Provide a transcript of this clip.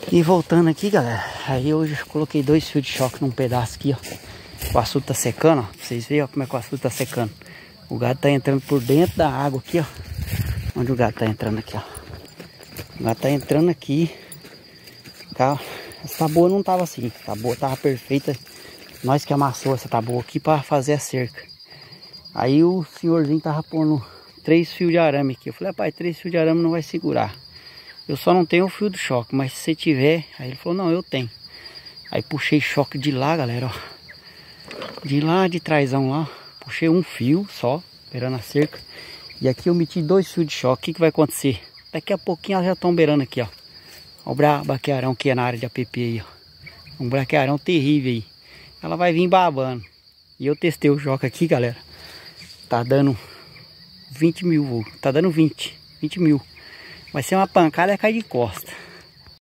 E voltando aqui, galera, aí hoje eu coloquei 2 fios de choque num pedaço aqui, ó. O açude tá secando, ó, pra vocês verem, ó, como é que o açude tá secando. O gado tá entrando por dentro da água aqui, ó. Onde o gado tá entrando aqui, ó. O gado tá entrando aqui. Tá? Essa taboa não tava assim, a taboa tava perfeita. Nós que amassou essa taboa aqui pra fazer a cerca. Aí o senhorzinho tava pondo 3 fios de arame aqui. Eu falei, rapaz, 3 fios de arame não vai segurar. Eu só não tenho o fio do choque, mas se você tiver... Aí ele falou, não, eu tenho. Aí puxei choque de lá, galera, ó. De lá, de trásão lá. Puxei um fio só, beirando a cerca. E aqui eu meti 2 fios de choque. O que que vai acontecer? Daqui a pouquinho elas já estão beirando aqui, ó. Ó o braquearão que é na área de APP aí, ó. Um braquearão terrível aí. Ela vai vir babando. E eu testei o choque aqui, galera. Tá dando 20 mil volts. Tá dando 20 mil. Vai ser uma pancada e cair de costa.